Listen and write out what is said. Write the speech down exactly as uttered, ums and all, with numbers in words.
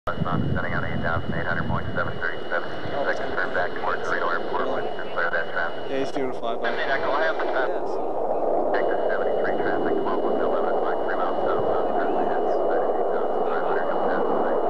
Westbound descending on eight thousand eight hundred point seven three seven. Oh, Second turn back towards Reno Airport. Wind to clear that traffic. Yeah, he's doing a flyby. fifteen Echo, I have the traffic. Yes. Victor seventy-three traffic, twelve one eleven, like three miles southbound. Currently at eight thousand five hundred come down the lane.